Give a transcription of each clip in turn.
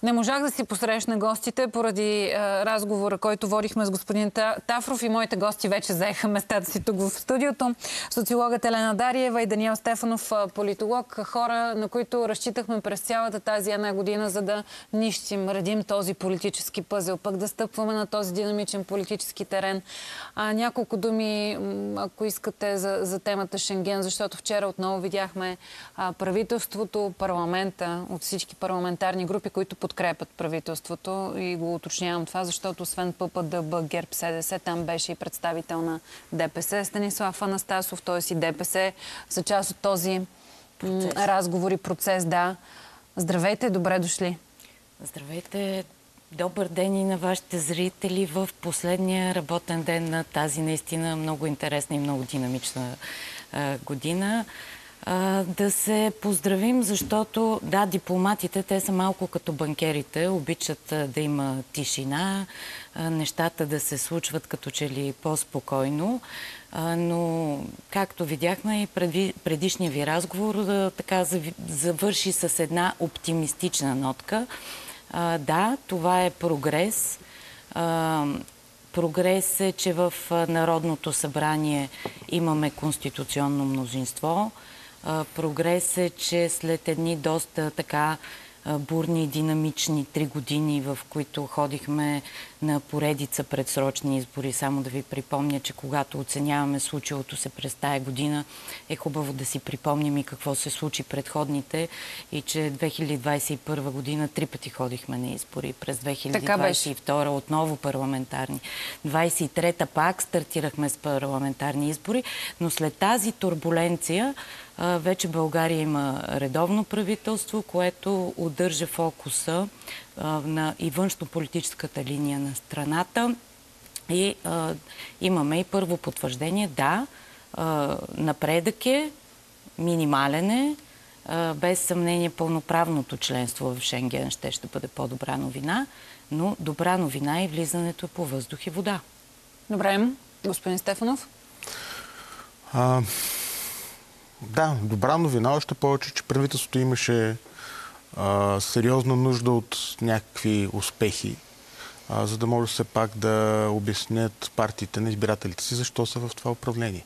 Не можах да си посрещна гостите поради разговора, който водихме с господин Тафров, и моите гости вече заеха местата си тук в студиото. Социологът Елена Дариева и Даниел Стефанов, политолог, хора, на които разчитахме през цялата тази една година, за да нищим, редим този политически пъзел, пък да стъпваме на този динамичен политически терен. Няколко думи, ако искате, за темата Шенген, защото вчера отново видяхме правителството, парламента, от всички парламентарни групи, които подкрепят правителството, и го уточнявам това, защото освен ППДБ, ГЕРБ, СДС, там беше и представител на ДПС Станислав Анастасов, т.е. и ДПС за част от този разговор и процес. Да. Здравейте, добре дошли. Здравейте, добър ден и на вашите зрители в последния работен ден на тази наистина много интересна и много динамична година. Да се поздравим, защото да, дипломатите, те са малко като банкерите, обичат да има тишина, нещата да се случват като че ли по-спокойно, но както видяхме и предишния ви разговор, така завърши с една оптимистична нотка. Да, това е прогрес. Прогрес е, че в Народното събрание имаме конституционно мнозинство. Прогрес е, че след едни доста така бурни и динамични 3 години, в които ходихме на поредица предсрочни избори. Само да ви припомня, че когато оценяваме случилото се през тая година, е хубаво да си припомним и какво се случи предходните, и че 2021 година 3 пъти ходихме на избори. През 2022 отново парламентарни. 23-та пак стартирахме с парламентарни избори, но след тази турбуленция вече България има редовно правителство, което удържа фокуса на и външнополитическата линия на страната. И имаме и първо потвърждение. Да, напредък е, минимален е, без съмнение пълноправното членство в Шенген ще бъде по-добра новина, но добра новина е влизането по въздух и вода. Добре, господин Стефанов. Да, добра новина, още повече, че правителството имаше сериозна нужда от някакви успехи, за да може все пак да обяснят партиите на избирателите си защо са в това управление.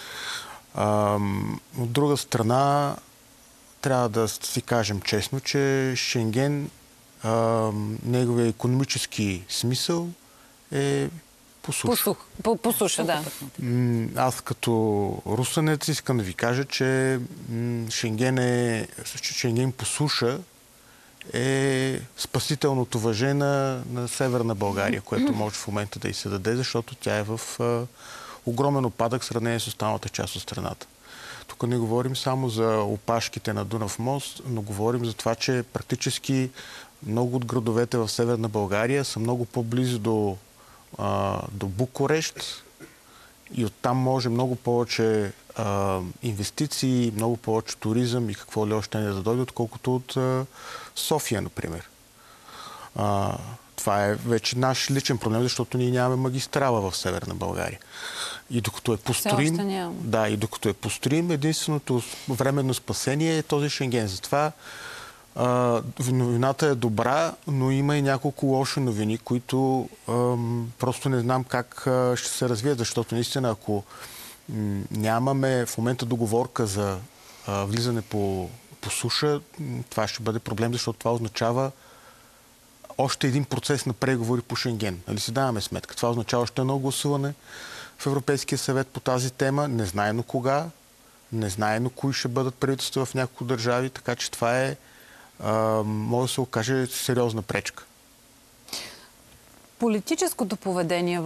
От друга страна, трябва да си кажем честно, че Шенген, неговия икономически смисъл е по суша, да. Аз като русенец искам да ви кажа, че Шенген по суша е спасителното въже на Северна България, което може в момента да й се даде, защото тя е в огромен опадък в сравнение с останалата част от страната. Тук не говорим само за опашките на Дунав мост, но говорим за това, че практически много от градовете в Северна България са много по-близо до Букурещ и оттам може много повече инвестиции, много повече туризъм и какво ли още не да дойде, отколкото от София, например. Това е вече наш личен проблем, защото ние нямаме магистрала в Северна България. И докато е построим, единственото временно спасение е този Шенген. Затова новината е добра, но има и няколко лоши новини, които просто не знам как ще се развият, защото наистина, ако нямаме в момента договорка за влизане по суша, това ще бъде проблем, защото това означава още един процес на преговори по Шенген. Нали си даваме сметка? Това означава още едно гласуване в Европейския съвет по тази тема, незнаено кога, незнаено кои ще бъдат правителства в няколко държави, така че това е може да се окаже сериозна пречка. Политическото поведение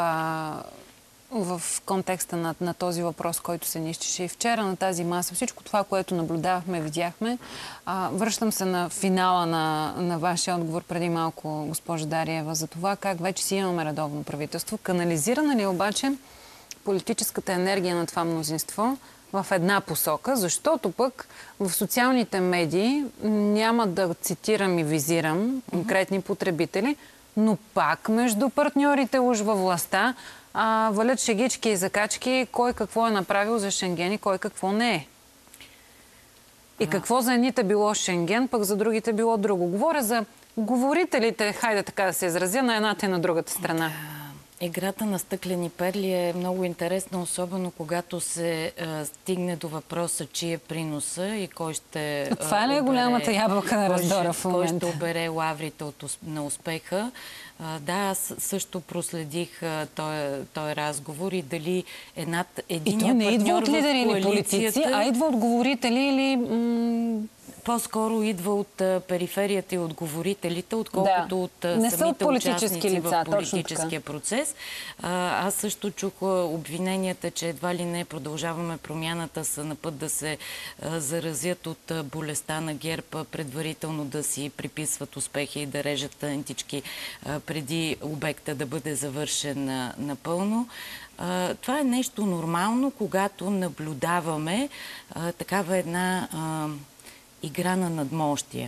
в контекста на този въпрос, който се нищеше и вчера на тази маса, всичко това, което наблюдавахме, видяхме. Връщам се на финала на вашия отговор преди малко, госпожа Дариева, за това как вече си имаме редовно правителство. Канализирана ли обаче политическата енергия на това мнозинство в една посока, защото пък в социалните медии, няма да цитирам и визирам конкретни потребители, но пак между партньорите уж във властта валят шегички и закачки кой какво е направил за Шенген и кой какво не е. И какво за едните било Шенген, пък за другите било друго. Говоря за говорителите, хайде така да се изразя, на едната и на другата страна? Играта на стъклени перли е много интересна, особено когато се стигне до въпроса, чий е приноса и кой ще... Това ли е голямата ябълка на раздора в момента? Кой ще обере лаврите на успеха. Да, аз също проследих този разговор и дали единия партньор в коалицията... И то не идва от лидери или политици, а идва от говорители или... По-скоро идва от периферията и от говорителите, отколкото от самите участници в политическия процес. Аз също чух обвиненията, че едва ли не Продължаваме промяната са на път да се заразят от болестта на ГЕРБ, предварително да си приписват успехи и да режат антички преди обекта да бъде завършен напълно. Това е нещо нормално, когато наблюдаваме такава една игра на надмощие.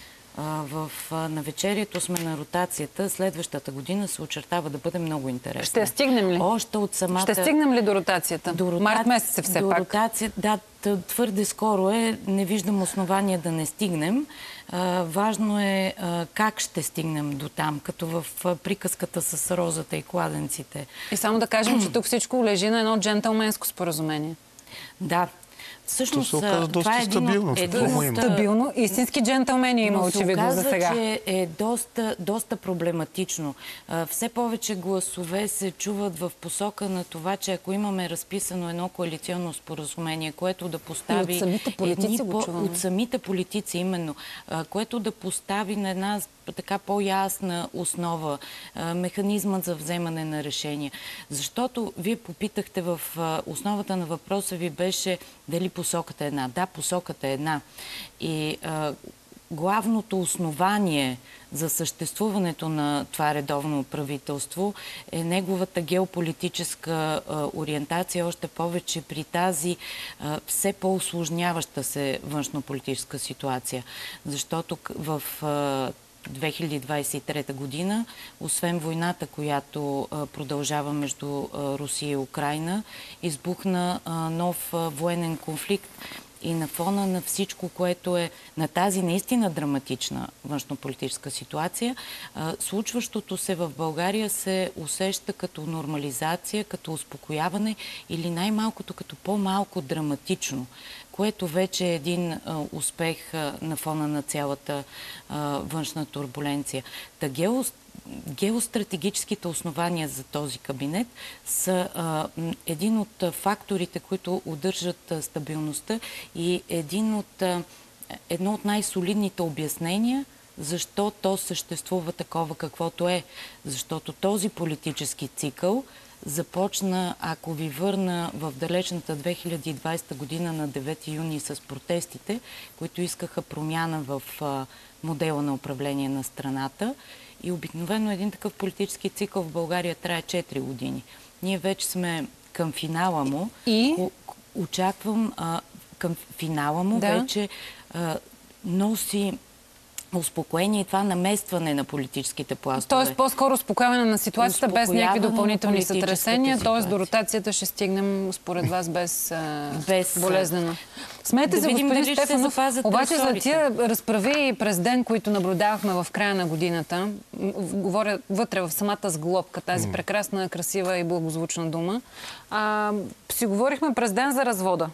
Навечерието сме на ротацията. Следващата година се очертава да бъде много интересна. Ще стигнем ли? Още от самата... Ще стигнем ли до ротацията? Март месец е все пак. Ротация, да, твърде скоро е. Не виждам основания да не стигнем. Важно е как ще стигнем до там, като в приказката с розата и кладенците. И само да кажем, че тук всичко лежи на едно джентълменско споразумение. Да. Всъщност, то се оказа доста стабилно. Стабилно. Истински джентълмени има очевидно за сега. Но се оказа, че е доста проблематично. Все повече гласове се чуват в посока на това, че ако имаме разписано едно коалиционно споразумение, което да постави... И от самите политици го чуваме. От самите политици, именно. Което да постави на една така по-ясна основа, механизмът за вземане на решения. Защото вие попитахте в основата на въпроса ви беше дали посоката е една. Да, посоката е една. И главното основание за съществуването на това редовно правителство е неговата геополитическа ориентация, още повече при тази все по-усложняваща се външнополитическа ситуация. Защото в 2023 година, освен войната, която продължава между Русия и Украйна, избухна нов военен конфликт. И на фона на всичко, което е на тази наистина драматична външнополитическа ситуация, случващото се в България се усеща като нормализация, като успокояване или най-малкото като по-малко драматично, което вече е един успех на фона на цялата външна турбуленция. Геостратегическите основания за този кабинет са един от факторите, които удържат стабилността и едно от най-солидните обяснения защо то съществува такова каквото е. Защото този политически цикъл започна, ако ви върна в далечната 2020 година на 9 юни с протестите, които искаха промяна в модела на управление на страната. И обикновено един такъв политически цикъл в България трае 4 години. Ние вече сме към финала му. И? Очаквам към финала му вече носи успокоение и това наместване на политическите пластове. Тоест по-скоро успокояване на ситуацията без някакви допълнителни сътресения, т.е. до ротацията ще стигнем според вас без болезнено. Смейте се, господин Стефанов, обаче за тия разправи и през ден, които наблюдавахме в края на годината, говоря вътре в самата сглобка, тази прекрасна, красива и благозвучна дума, си говорихме през ден за развода.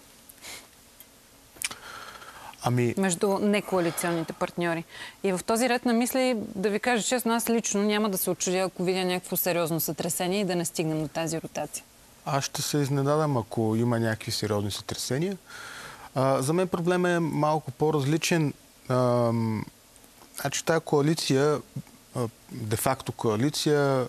Между некоалиционните партньори. И в този ред на мисли, да ви кажа честно, аз лично няма да се отчудя, ако видя някакво сериозно сътресение и да не стигнем до тази ротация. Аз ще се изненадам, ако има някакви сериозни сътресения. За мен проблемът е малко по-различен. Значи тая коалиция, де-факто коалиция,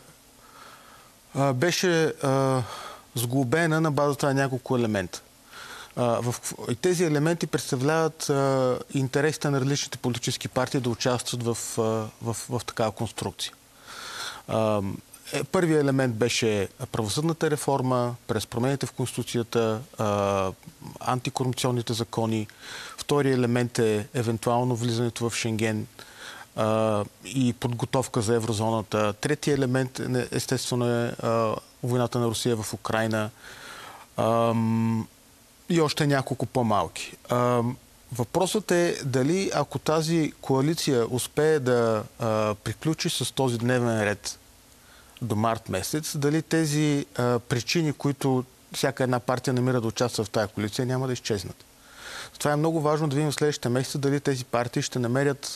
беше сглобена на базата на няколко елемента. И тези елементи представляват интересите на различните политически партии да участват в такава конструкция. Първият елемент беше правосъдната реформа, през промените в Конституцията, антикорупционните закони. Вторият елемент е евентуално влизането в Шенген и подготовка за еврозоната. Третият елемент естествено е войната на Русия в Украйна. И още няколко по-малки. Въпросът е дали ако тази коалиция успее да приключи с този дневен ред до март месец, дали тези причини, които всяка една партия намира да участва в тази коалиция, няма да изчезнат. Това е много важно да видим в следващите месеца дали тези партии ще намерят,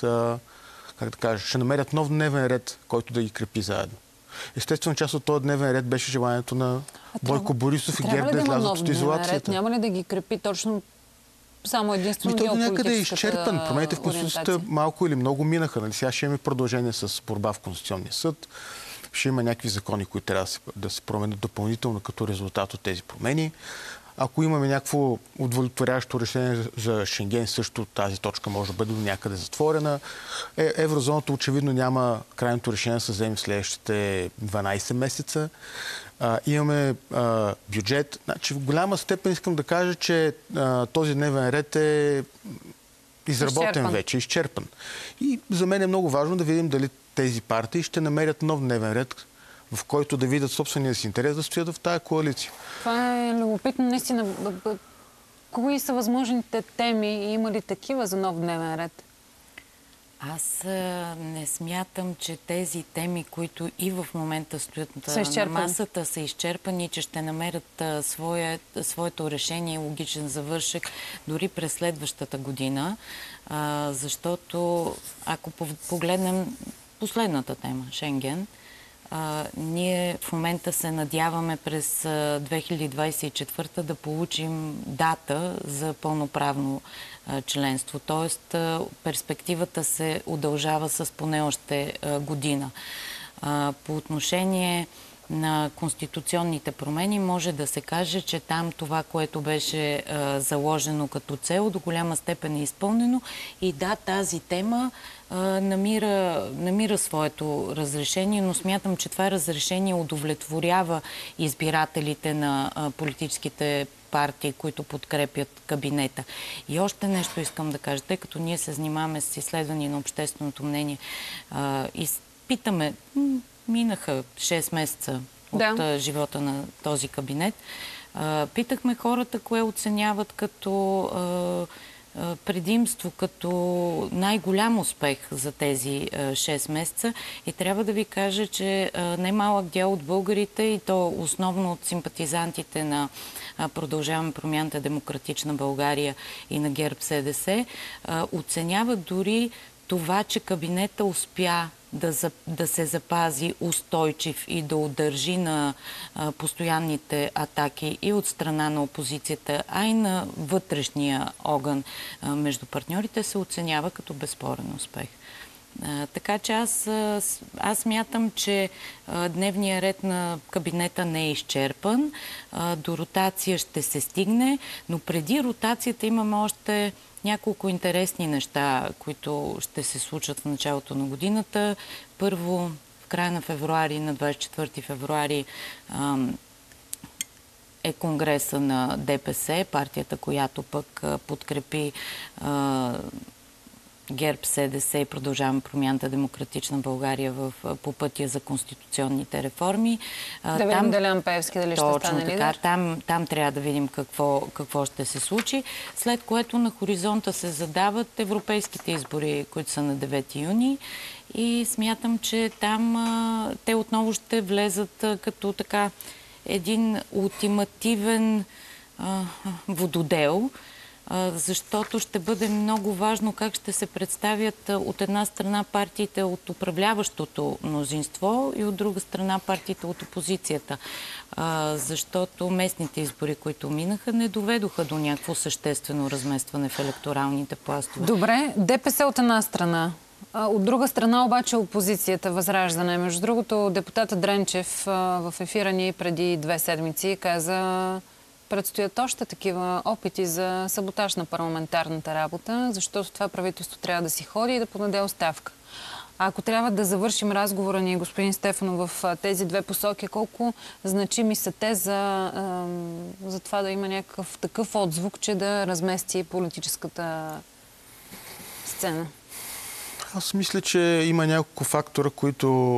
ще намерят нов дневен ред, който да ги крепи заедно. Естествено, част от този дневен ред беше желанието на Бойко Борисов и ГЕРБ да излязат от изолацията. Няма ли да ги крепи точно само единствено геополитическата някъде е изчерпан. Промените в Конституцията малко или много минаха. Нали? Сега ще имаме продължение с борба в Конституционния съд. Ще има някакви закони, които трябва да се променят допълнително като резултат от тези промени. Ако имаме някакво удовлетворяващо решение за Шенген, също тази точка може да бъде до някъде затворена. Еврозоната очевидно няма крайното решение да се вземе в следващите 12 месеца. Имаме бюджет. Значи, в голяма степен искам да кажа, че този дневен ред е изработен вече, изчерпан. И за мен е много важно да видим дали тези партии ще намерят нов дневен ред, в който да видят собствения си интерес да стоят в тая коалиция. Това е любопитно, наистина. Кои са възможните теми и има ли такива за нов дневен ред? Аз не смятам, че тези теми, които и в момента стоят на масата, са изчерпани, че ще намерят своето решение, логичен завършек дори през следващата година. Защото ако погледнем последната тема, Шенген, ние в момента се надяваме през 2024 да получим дата за пълноправно членство. Тоест, перспективата се удължава с поне още година. По отношение на конституционните промени може да се каже, че там това, което беше заложено като цел, до голяма степен е изпълнено. И да, тази тема намира своето разрешение, но смятам, че това разрешение удовлетворява избирателите на политическите партии, които подкрепят кабинета. И още нещо искам да кажа, тъй като ние се занимаваме с изследвания на общественото мнение и питаме, минаха 6 месеца от живота на този кабинет, питахме хората, кое оценяват като предимство, като най-голям успех за тези 6 месеца. И трябва да ви кажа, че немалък дял от българите, и то основно от симпатизантите на Продължаваме промяната, Демократична България и на ГЕРБ-СДС, оценяват дори това, че кабинета успя да се запази устойчив и да удържи на постоянните атаки и от страна на опозицията, а и на вътрешния огън между партньорите, се оценява като безспорен успех. Така че аз мятам, че дневният ред на кабинета не е изчерпан. До ротация ще се стигне, но преди ротацията имаме още няколко интересни неща, които ще се случат в началото на годината. Първо, в края на февруари, на 24 февруари, е конгреса на ДПС, партията, която пък подкрепи ГЕРБ, СДС и Продължаваме промяната, Демократична България по пътя за конституционните реформи. Да видим Делян Пеевски дали ще стане лидер. Точно така. Там трябва да видим какво ще се случи. След което на хоризонта се задават европейските избори, които са на 9 юни. И смятам, че там те отново ще влезат като така един ултимативен вододел, защото ще бъде много важно как ще се представят от една страна партиите от управляващото мнозинство и от друга страна партиите от опозицията. Защото местните избори, които минаха, не доведоха до някакво съществено разместване в електоралните пластове. Добре, ДПС от една страна. От друга страна обаче опозицията, Възраждане. Между другото, депутата Дренчев в ефира ни преди 2 седмици каза: предстоят още такива опити за саботаж на парламентарната работа, защото това правителство трябва да си ходи и да подаде оставка. А ако трябва да завършим разговора ни, господин Стефанов, в тези две посоки, колко значими са те за това да има някакъв такъв отзвук, че да размести политическата сцена? Аз мисля, че има няколко фактора, които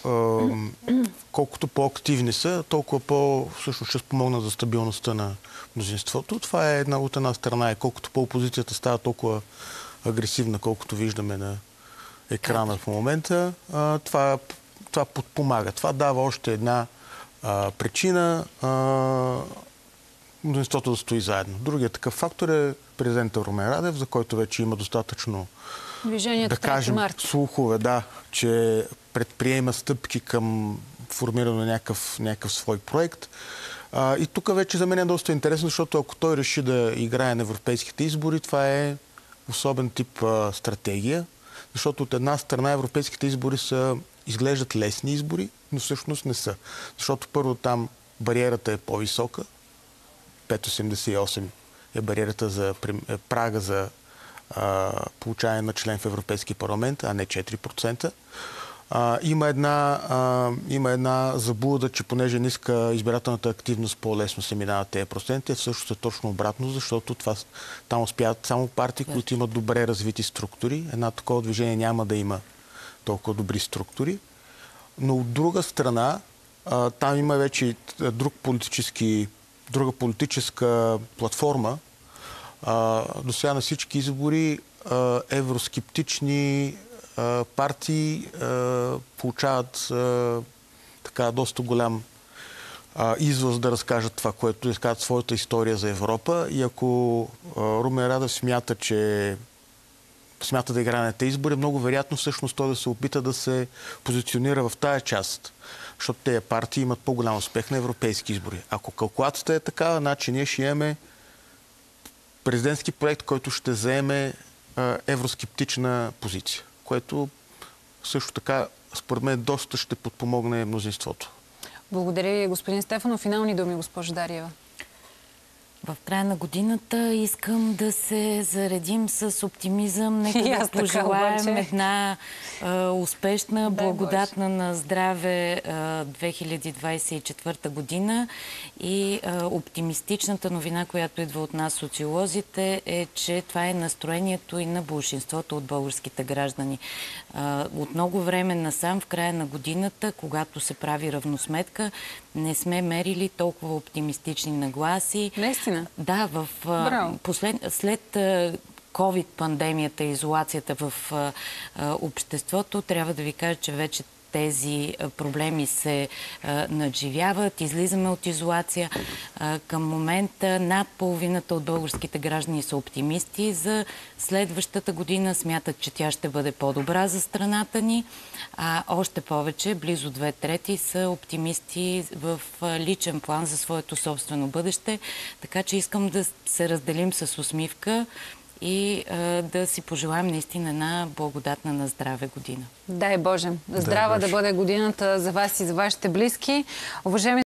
колкото по-активни са, толкова всъщност ще спомогнат за стабилността на мнозинството. Това е от една страна. И колкото по-опозицията става толкова агресивна, колкото виждаме на екрана в момента, това подпомага. Това дава още една причина мнозинството да стои заедно. Другият такъв фактор е президента Румен Радев, за който вече има достатъчно движението, да кажем, слухове, че предприема стъпки към формиране на някакъв свой проект. И тук вече за мен е доста интересно, защото ако той реши да играе на европейските избори, това е особен тип стратегия, защото от една страна европейските избори изглеждат лесни избори, но всъщност не са. Защото първо там бариерата е по-висока, 5,88 е бариерата за прага за получаване на член в Европейски парламент, а не 4%. Има една заблуда, че понеже ниска избирателната активност, по-лесно се минават тези проценти, всъщност е точно обратно, защото там успяват само партии, които имат добре развити структури. Една такова движение няма да има толкова добри структури. Но от друга страна, там има вече друга политическа платформа. До сега на всички избори евроскептични партии получават доста голям излъз да разкажат това, което изказват своята история за Европа. И ако Румен Радев смята да играе на тези избори, много вероятно всъщност той да се опита да се позиционира в тая част, защото тези партии имат по-голям успех на европейски избори. Ако калкулацията е такава, значи ние ще имаме президентски проект, който ще заеме евроскептична позиция, което също така, според мен, доста ще подпомогне мнозинството. Благодаря ви, господин Стефанов. Финални думи, госпожа Дариева. В края на годината искам да се заредим с оптимизъм. Нека да пожелаем една успешна, благодатна на здраве 2024 година. И оптимистичната новина, която идва от нас, социолозите, е, че това е настроението и на болшинството от българските граждани. От много време насам, в края на годината, когато се прави равносметка, не сме мерили толкова оптимистични нагласи. Наистина? Да, след COVID-пандемията и изолацията в обществото, трябва да ви кажа, че вече тези проблеми се надживяват, излизаме от изолация. Към момента над половината от българските граждани са оптимисти. За следващата година смятат, че тя ще бъде по-добра за страната ни. А още повече, близо 2/3 са оптимисти в личен план за своето собствено бъдеще. Така че искам да се разделим с усмивка и да си пожелаем наистина една благодатна на здраве година. Дай Боже! Здрава да бъде годината за вас и за вашите близки. Уважаеми